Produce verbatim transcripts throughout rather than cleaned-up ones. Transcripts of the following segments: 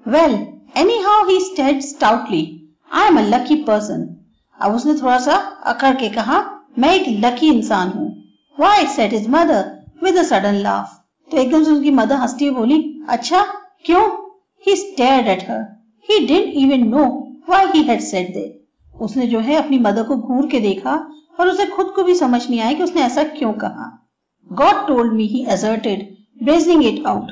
Well, anyhow he said stoutly, I am a lucky person. अब उसने थोड़ा सा अकड़ के कहा, मैं एक लकी इंसान हूँ. Why? said his mother with a sudden laugh. तो एकदम से उसकी मदर हंसती हुई बोली, अच्छा क्यों? He stared at her. He didn't even know why he had said that. उसने जो है अपनी मदर को घूर के देखा और उसे खुद को भी समझ नहीं आया कि उसने ऐसा क्यों कहा. God told me, he asserted, brazening it out.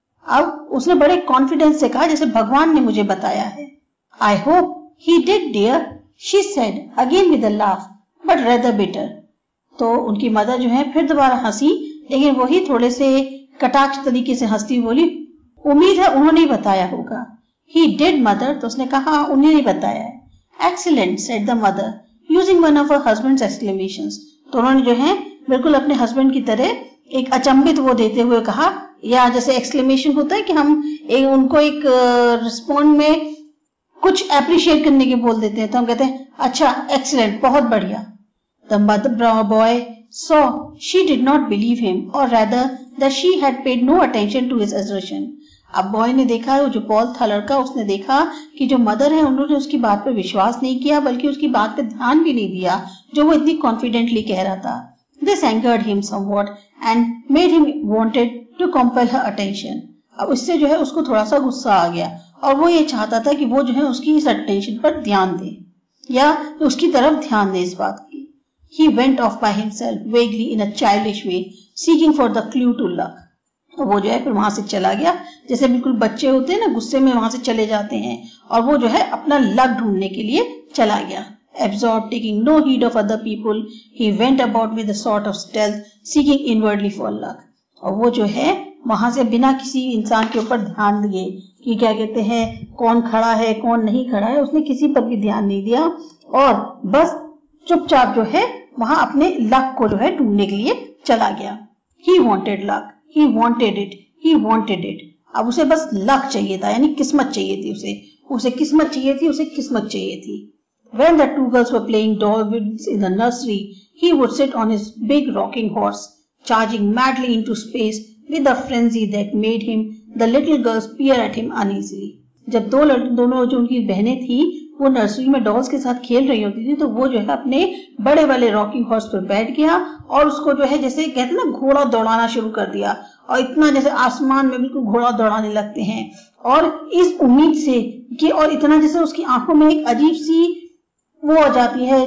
अब उसने बड़े कॉन्फिडेंस से कहा जैसे भगवान ने मुझे बताया है. I hope he did, dear, she said again with a laugh, but rather bitter. तो उनकी मदर जो है फिर दोबारा हंसी, लेकिन वही थोड़े से कटाक्ष तरीके से हंसती बोली, उम्मीद है उन्होंने ही बताया होगा. He did, mother. तो उसने कहा उन्हें ही बताया है. Excellent, said the mother, using one of her husband's exclamations. तो उन्होंने जो है बिल्कुल अपने हस्बैंड की तरह एक अचंभित वो देते हुए कहा, या जैसे एक्सक्लेमेशन होता है कि हम एक, उनको एक रिस्पॉन्ड में कुछ एप्रिशिएट करने के बोल देते हैं, तो हम कहते हैं अच्छा, एक्सीलेंट, बहुत बढ़िया. The mother boy saw she did not believe him, or rather that she had paid no attention to his assertion. अब बॉय ने देखा, जो पॉल था लड़का, उसने देखा कि जो मदर है उन्होंने उसकी बात पे विश्वास नहीं किया, बल्कि उसकी बात पे ध्यान भी नहीं दिया जो वो इतनी कॉन्फिडेंटली कह रहा था. This angered him somewhat and made him wanted to compel her attention. अब इससे जो है उसको थोड़ा सा गुस्सा आ गया और वो ये चाहता था कि वो जो है उसकी इस अटेंशन पर ध्यान दे या उसकी तरफ ध्यान दे इस बात की. He went off by himself vaguely in a childish way, seeking for the clue to luck. वो जो है फिर वहां से चला गया, जैसे बिल्कुल बच्चे होते हैं ना, गुस्से में वहां से चले जाते हैं, और वो जो है अपना लक ढूंढने के लिए चला गया. Absorbed, taking no heed of other people, he went about with a sort of stealth, seeking inwardly for luck. और वो जो है वहां से बिना किसी इंसान के ऊपर ध्यान दिए कि क्या कहते हैं कौन खड़ा है कौन नहीं खड़ा है, उसने किसी पर भी ध्यान नहीं दिया और बस चुपचाप जो है वहां अपने लक को जो है ढूंढने के लिए चला गया. He wanted luck, he wanted it, he wanted it. अब उसे बस लक चाहिए था, यानी किस्मत चाहिए थी उसे उसे किस्मत चाहिए थी उसे किस्मत चाहिए थी. When the two girls were playing dolls in the nursery, he would sit on his big rocking horse, charging madly into space with a frenzy that made him the little girls peer at him uneasily. जब दो दोनों जो उनकी बहनें थी वो nursery में dolls के साथ खेल रही होती थी, तो वो जो है अपने बड़े वाले रॉकिंग हॉर्स पर बैठ गया और उसको जो है जैसे कहते हैं ना घोड़ा दौड़ाना शुरू कर दिया, और इतना जैसे आसमान में बिल्कुल घोड़ा दौड़ाने लगते हैं, और इस उम्मीद से कि और इतना जैसे उसकी आंखों में एक अजीब सी वो आ जाती है,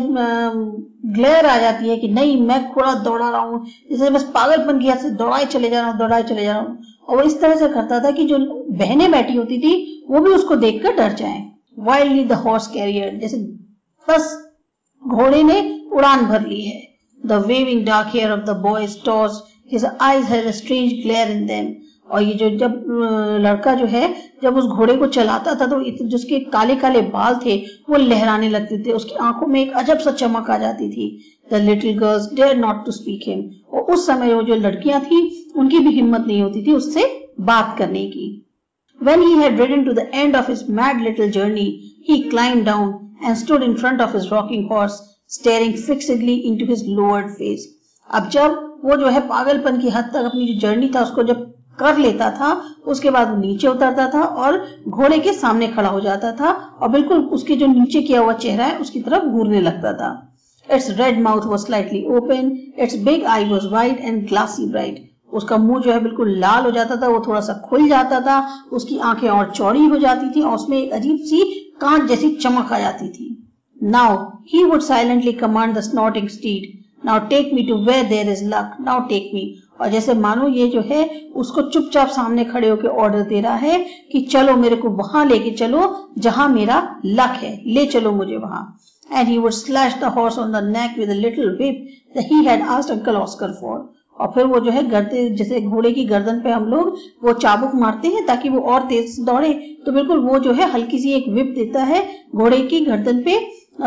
ग्लेयर आ जाती है कि नहीं मैं घोड़ा दौड़ा रहा हूँ, जैसे बस पागलपन की हद से दौड़ाए चले जा रहा हूँ दौड़ाए चले जा रहा हूँ. और वो इस तरह से करता था कि जो बहनें बैठी होती थी वो भी उसको देखकर डर जाएं. Wildly the horse carrier, जैसे बस घोड़े ने उड़ान भर ली है. The waving dark hair of the boy's tossed, his eyes had a strange glare in them. और ये जो जब लड़का जो है जब उस घोड़े को चलाता था तो जिसके काले काले बाल थे वो लहराने लगते थे, उसकी आंखों में एक अजब सा चमक आ जाती थी. The little girls dared not to speak him. और उस समय वो जो लड़कियां थी उनकी भी हिम्मत नहीं होती थी उससे बात करने की. When he had ridden to the end of his mad little journey, he climbed down and stood in front of his rocking horse, staring fixedly into his lowered face. अब जब वो जो है पागलपन की हद तक अपनी जो जर्नी था उसको जब कर लेता था, उसके बाद वो नीचे उतरता था और घोड़े के सामने खड़ा हो जाता था और बिल्कुल उसके जो नीचे किया हुआ चेहरा है उसकी तरफ घूरने लगता था. Its red mouth was slightly open, its big eye was wide and glassy bright. उसका मुंह जो है बिल्कुल लाल हो जाता था, वो थोड़ा सा खुल जाता था, उसकी आंखें और चौड़ी हो जाती थी और उसमें एक अजीब सी कांच जैसी चमक आ जाती थी. Now he would silently command the snorting steed, now take me to where there is luck, now take me. और जैसे मानो ये जो है उसको चुपचाप सामने खड़े होकर ऑर्डर दे रहा है कि चलो मेरे को वहां लेके चलो जहां मेरा लक है, ले चलो मुझे वहां. And he would slash the horse on the neck with a little whip that he had asked Uncle Oscar for. और फिर वो जो है गर्दे जैसे घोड़े की गर्दन पे हम लोग वो चाबुक मारते हैं ताकि वो और तेज दौड़े, तो बिल्कुल वो जो है हल्की सी एक whip देता है घोड़े की गर्दन पे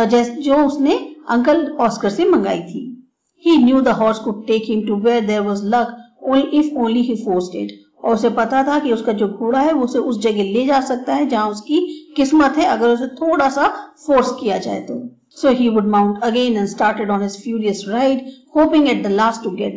जो उसने अंकल ऑस्कर से मंगाई थी. He knew the horse could take him to where there was luck only if only he forced it. और उसे पता था कि उसका जो घोड़ा है वो उसे उस जगह ले जा सकता है जहां उसकी किस्मत है, अगर उसे थोड़ा सा फोर्स किया जाए तो. So he would mount again and started on his furious ride, hoping at the last to get there.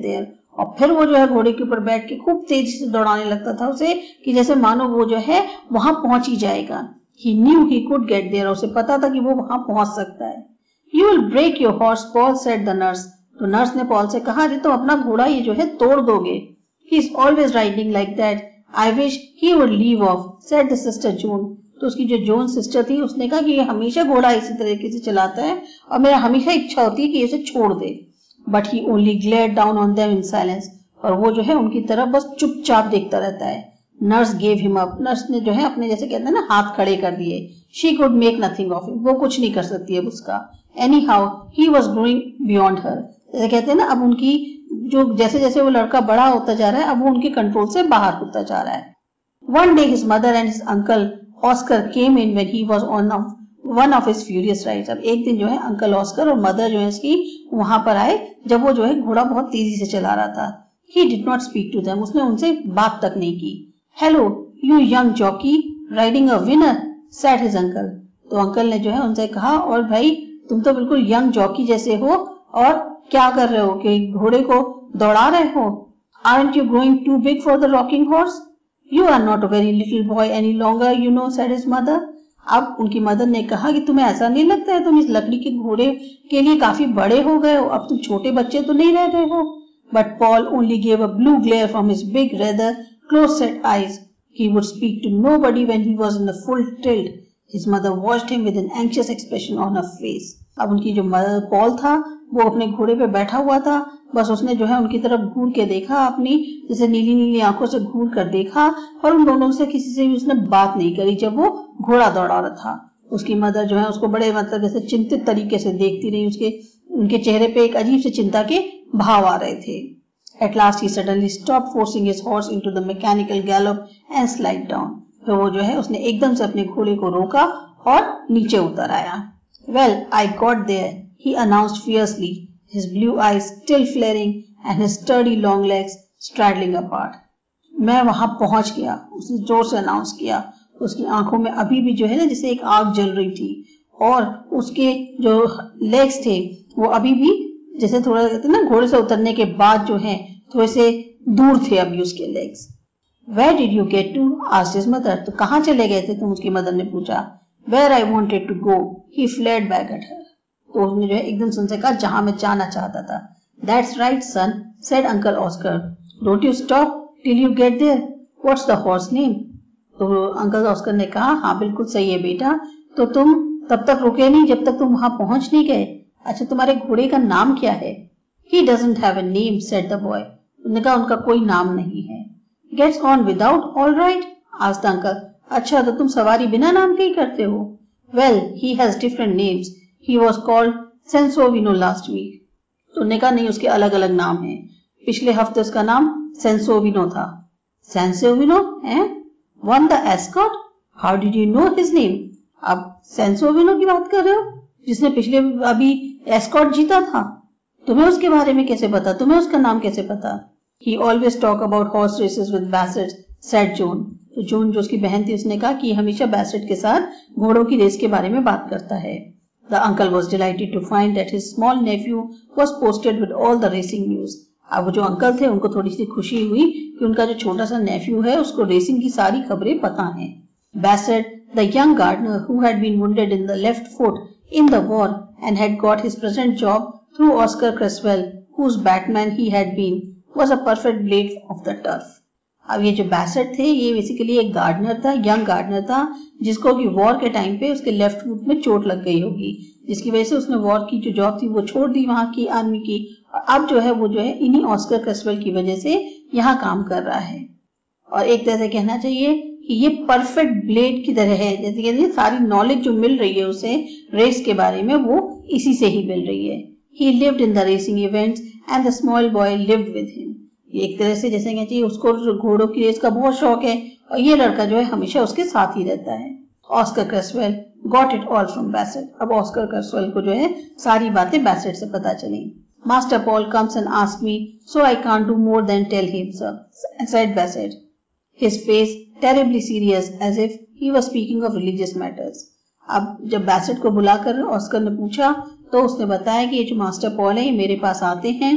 और फिर वो जो है घोड़े के ऊपर बैठ के खूब तेजी से दौड़ाने लगता था उसे, कि जैसे मानो वो जो है वहां पहुंच ही जाएगा। He knew he could get there, उसे पता था कि वो वहां पहुंच सकता है। You will break your horse, Paul said the nurse. तो नर्स ने पॉल से कहा, अरे तुम अपना घोड़ा ये जो है तोड़ दोगे। He is always riding like that. I wish he would leave off, said the sister June. तो उसकी जो जोन सिस्टर थी उसने कहा कि ये हमेशा घोड़ा इसी तरीके से चलाता है और मेरा हमेशा इच्छा होती है कि इसे छोड़ दे। But he only glared down on them in silence. और वो जो है उनकी तरफ बस चुपचाप देखता रहता है। Nurse gave him up, nurse ने जो है अपने जैसे कहते हैं ना हाथ खड़े कर दिए। She could make nothing of it, वो कुछ नहीं कर सकती है उसका। Anyhow he was growing beyond her, जैसे कहते हैं ना अब उनकी जो जैसे जैसे वो लड़का बड़ा होता जा रहा है अब वो उनके कंट्रोल से बाहर होता जा रहा है। One day his mother and his uncle Oscar came in when he was on one of his furious rides. अब एक दिन जो है अंकल ऑस्कर और मदर जो है इसकी वहां पर आए जब वो जो है घोड़ा बहुत तेजी से चला रहा था। He did not speak to them, उसने उनसे बात तक नहीं की। Hello you young jockey riding a winner, said his uncle. तो अंकल ने जो है उनसे कहा, और भाई तुम तो बिल्कुल यंग जॉकी जैसे हो, और क्या कर रहे हो कि घोड़े को दौड़ा रहे हो। Aren't you growing too big for the rocking horse, you are not a very little boy any longer you know, said his mother. अब उनकी मदर ने कहा कि तुम्हें ऐसा नहीं लगता है तुम इस लकड़ी के घोड़े के लिए काफी बड़े हो गए हो, अब तुम छोटे बच्चे तो नहीं रह गए हो। But Paul only gave a blue glare from his big rather close set eyes. He would speak to nobody when he was in the full tilt. His mother watched him with an anxious expression on her face. अब उनकी जो Paul था वो अपने घोड़े पे बैठा हुआ था, बस उसने जो है उनकी तरफ घूर के देखा, अपनी जैसे नीली नीली आंखों से घूर कर देखा, और उन दोनों से किसी से भी उसने बात नहीं करी जब वो घोड़ा दौड़ा रहा था। उसकी मदर जो है उसको बड़े मतलब जैसे चिंतित तरीके से देखती रही, उसके उनके चेहरे पे एक अजीब से चिंता के भाव आ रहे थे। At last he suddenly stopped forcing his horse into the mechanical gallop and slid down. फिर वो जो है उसने एकदम से अपने घोड़े को रोका और नीचे उतर आया। Well, I got there, he announced fiercely, his blue eyes still flaring and his sturdy long legs straddling apart. मैं वहां पहुंच गया, उसने जोर से अनाउंस किया। उसकी आंखों में अभी भी जो है ना जैसे एक आग जल रही थी, और उसके जो लेग्स थे वो अभी भी जैसे थोड़ा कहते हैं ना घोड़े से उतरने के बाद जो है थोड़े से दूर थे अभी उसके legs. Where did you get to? asked his mother. तो कहाँ चले गए थे तुम, उसकी मदर ने पूछा। Where I wanted to go, he flared back at her. तो उसने जो है एकदम से उनसे कहा जहां मैं जाना चाहता था। That's right, son, said Uncle Oscar. Don't you stop till you get there. What's the horse name? तो अंकल ऑस्कर ने कहा, हाँ बिल्कुल सही है बेटा, तो तुम तब तक रुके नहीं जब तक तुम वहां पहुंच नहीं गए। अच्छा तुम्हारे घोड़े का नाम क्या है? He doesn't have a name, said the boy. उन्होंने कहा उनका कोई नाम नहीं है। Gets on without, all right? asked the uncle. अच्छा तो तुम सवारी बिना नाम के ही करते हो? Well, he has different names. He was called Sensovino last week. तो उन्होंने कहा नहीं उसके अलग अलग नाम हैं। पिछले हफ्ते उसका नाम सेंसोविनो था। सेंसोविनो हैं? Won the escort? How did you know his name? अब सेंसोविनो की बात कर रहे हो जिसने पिछले अभी एस्कॉट जीता था, तुम्हें उसके बारे में कैसे पता, तुम्हें उसका नाम कैसे पता? He always talk about horse races with Bassett, said Joan. तो जोन जो उसकी बहन थी उसने कहा कि हमेशा बैसेट के साथ घोड़ों की रेस के बारे में बात करता है। The uncle was delighted to find that his small nephew was posted with all the racing news. अब वो जो अंकल थे उनको थोड़ी सी खुशी हुई कि उनका जो छोटा सा नेफ्यू है उसको रेसिंग की सारी खबरें पता हैं। Bassett, the young gardener who had been wounded in the left foot in the war and had got his present job through Oscar Creswell, whose batman he had been, was a perfect blade of the turf. अब ये जो Bassett थे ये basically एक gardener था, young gardener था, जिसको कि वॉर के टाइम पे उसके लेफ्ट फुट में चोट लग गई होगी, जिसकी वजह से उसने वॉर की जो जॉब थी वो छोड़ दी वहां की आर्मी की, और अब जो है वो जो है इन्हीं ऑस्कर क्रेसवेल की वजह से यहाँ काम कर रहा है। और एक तरह से कहना चाहिए कि ये परफेक्ट ब्लेड की तरह है, जैसे कहते हैं सारी नॉलेज जो मिल रही है उसे रेस के बारे में वो इसी से ही मिल रही है। He lived in the racing events and the small boy lived with him. एक तरह से जैसे कहना चाहिए उसको घोड़ों की रेस का बहुत शौक है और ये लड़का जो है हमेशा उसके साथ ही रहता है। Oscar Cresswell got it all from Bassett. अब ऑस्कर क्रेसवेल को जो है सारी बातें बैसेट से पता चली। Master Paul comes and asks me, so I can't do more than tell him, sir, said Bassett. His face terribly serious, as if he was speaking of religious matters. अब जब बैसेट को बुलाकर Oscar ने पूछा तो उसने बताया कि ये जो मास्टर पॉल है ये मेरे पास आते हैं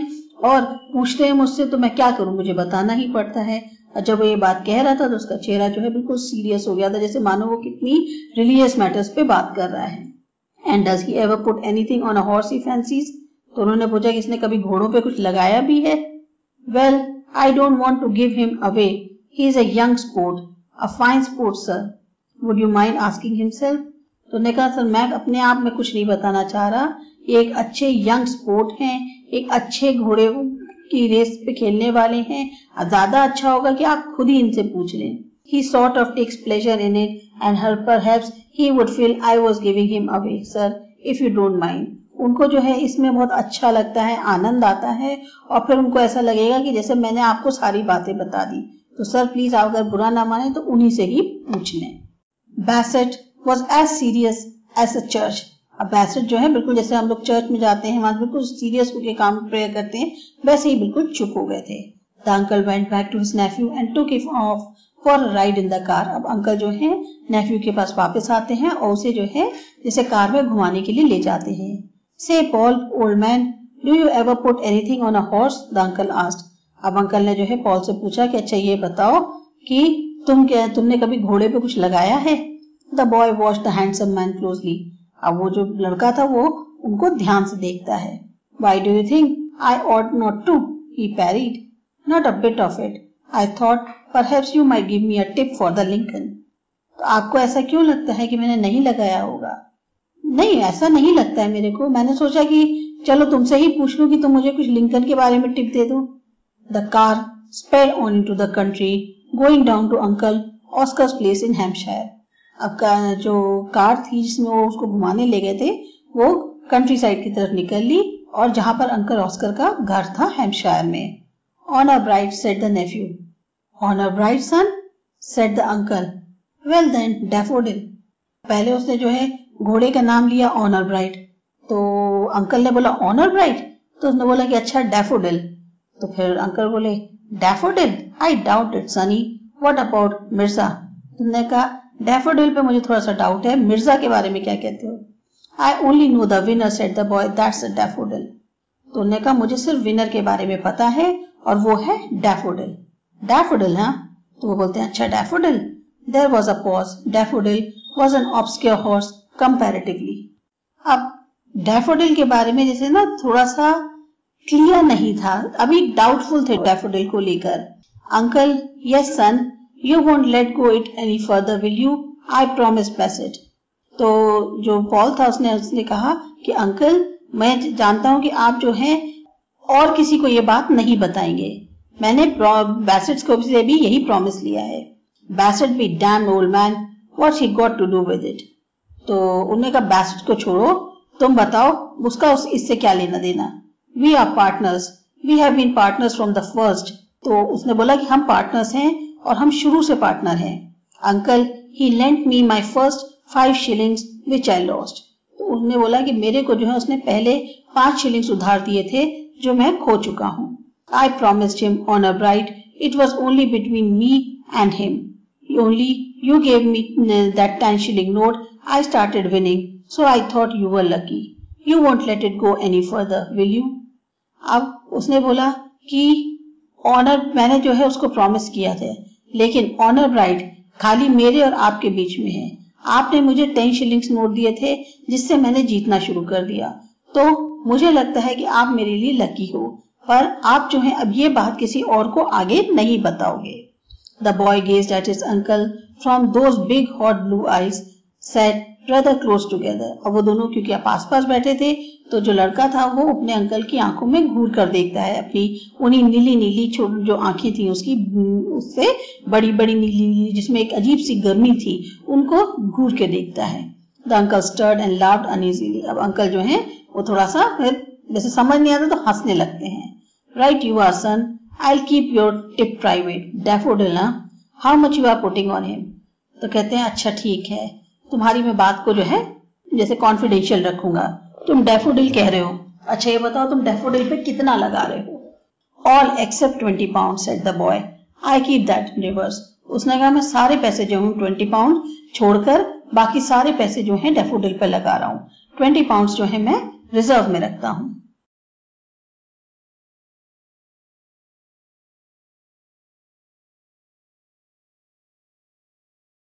और पूछते हैं मुझसे तो मैं क्या करूं, मुझे बताना ही पड़ता है। और जब वो ये बात कह रहा था तो उसका चेहरा जो है बिल्कुल सीरियस हो गया था, जैसे मानो वो कितनी रिलीजियस मैटर्स पे बात कर रहा है। And does he ever put anything on a horse he fancies? तो उन्होंने पूछा कि इसने कभी घोड़ों पे कुछ लगाया भी है? Well, I don't want to give him away, he is a young sport, a fine sport sir, would you mind asking himself? तो उन्होंने कहा सर मैं अपने आप में कुछ नहीं बताना चाह रहा, ये एक अच्छे यंग स्पोर्ट हैं, एक अच्छे घोड़े की रेस पे खेलने वाले हैं, ज्यादा अच्छा होगा कि आप खुद ही इनसे पूछ लें। He sort of takes pleasure in it and her perhaps he would feel I was giving him away, sir, if you don't mind. उनको जो है इसमें बहुत अच्छा लगता है, आनंद आता है और फिर उनको ऐसा लगेगा कि जैसे मैंने आपको सारी बातें बता दी। तो सर प्लीज आप अगर बुरा ना माने तो उन्हीं से ही पूछ लें। Bassett was as serious as a church. अब बैसेट जो है बिल्कुल जैसे हम लोग चर्च में जाते हैं वहां बिल्कुल सीरियस होकर काम प्रेयर करते हैं, वैसे ही बिल्कुल चुप हो गए थे। The uncle went back to his nephew and took him off for a ride in the car. अब अंकल जो है नेफ्यू के पास वापस आते हैं और उसे जो है जैसे कार में घुमाने के लिए ले जाते हैं। Say Paul, old man, do you ever put anything on a horse? The uncle asked. अब अंकल ने जो है पॉल से पूछा कि अच्छा ये बताओ कि तुम क्या तुमने कभी घोड़े पे कुछ लगाया है? The boy watched the handsome man closely. अब वो जो लड़का था वो उनको ध्यान से देखता है। Why do you think I ought not to? He parried. Not a bit of it. I thought perhaps you might give me a tip for the Lincoln. तो आपको ऐसा क्यों लगता है कि मैंने नहीं लगाया होगा? नहीं, ऐसा नहीं लगता है मेरे को। मैंने सोचा कि चलो तुमसे ही पूछ लूं कि तुम मुझे कुछ लिंकन के बारे में टिप दे दो। The car sped on into the country, going down to Uncle Oscar's place in Hampshire. अब का जो कार थी जिसमें वो उसको घुमाने ले गए थे वो कंट्री साइड की तरफ निकल ली और जहां पर अंकल ऑस्कर का घर था हैम्पशायर में। On a bride, said the nephew. On a bride, son, said the uncle. Well then, daffodil. पहले उसने जो है घोड़े का नाम लिया ऑनर ब्राइट, तो अंकल ने बोला ऑनर ब्राइट, तो उसने बोला कि अच्छा डैफोडिल। तो फिर अंकल बोले Daffodil, I doubt it sonny, what about Mirza? तुमने कहा डैफोडिल पे मुझे थोड़ा सा डाउट है, मिर्जा के बारे में क्या कहते हो? I only know the winner, said the boy, that's a Daffodil. तो उन्होंने कहा मुझे सिर्फ विनर के बारे में पता है और वो है डैफोडिल। डैफोडिल, हाँ? तो वो बोलते हैं अच्छा Daffodil. There was a pause. Daffodil was an obscure horse comparatively. अब डैफोडिल के बारे में जैसे ना थोड़ा सा क्लियर नहीं था, अभी डाउटफुल थे डैफोडिल को लेकर। Uncle, yes son, you won't let go it any further, will you? I promise Bassett. तो जो पॉल था उसने उसने कहा कि अंकल मैं जानता हूं कि आप जो हैं और किसी को ये बात नहीं बताएंगे, मैंने बैसेट को से भी यही प्रॉमिस लिया है। Bassett be damn old man, what he got to do with it. तो उन्होंने कहा बैसेट को छोड़ो, तुम बताओ उसका उस इससे क्या लेना देना। We are partners, we have been partners from the first. तो उसने बोला कि हम पार्टनर्स हैं और हम शुरू से पार्टनर हैं। Uncle, he lent me my first five shillings which I lost. तो उसने बोला कि मेरे को जो है उसने पहले पांच शिलिंग्स उधार दिए थे जो मैं खो चुका हूँ। I promised him on a bright, it was only between me and him, only you gave me that ten shilling note, I started winning, so I thought you were lucky, you won't let it go any further, will you? अब उसने बोला कि honour मैंने जो है उसको promise किया था, लेकिन ऑनर ब्राइट खाली मेरे और आपके बीच में है। आपने मुझे टेन शिलिंग्स नोट दिए थे जिससे मैंने जीतना शुरू कर दिया, तो मुझे लगता है कि आप मेरे लिए लकी हो, पर आप जो है अब ये बात किसी और को आगे नहीं बताओगे। The boy gazed at his uncle from those big hot blue eyes, said rather close together. और वो दोनों क्योंकि आप आस पास बैठे थे तो जो लड़का था वो अपने अंकल की आंखों में घूर कर देखता है, अपनी उन्हीं नीली नीली जो आंखें थी उसकी उससे बड़ी बड़ी नीली नीली जिसमें एक अजीब सी गर्मी थी उनको घूर के देखता है। The uncle stirred and laughed uneasily. अब अंकल जो है वो थोड़ा सा फिर जैसे समझ नहीं आता तो हंसने लगते हैं। Right you are son, I will keep your tip private. Daffodil, how much you are putting on him? तो कहते हैं अच्छा ठीक है, तुम्हारी मैं बात को जो है जैसे कॉन्फिडेंशियल रखूंगा। तुम डैफोडिल कह रहे हो, अच्छा ये बताओ तुम डैफोडिल पे कितना लगा रहे हो? All except twenty pound, said the boy, I keep that reverse. उसने कहा मैं सारे पैसे जो हूँ ट्वेंटी पाउंड छोड़कर बाकी सारे पैसे जो हैं डैफोडिल पे लगा रहा हूँ, ट्वेंटी पाउंड जो है मैं रिजर्व में रखता हूँ।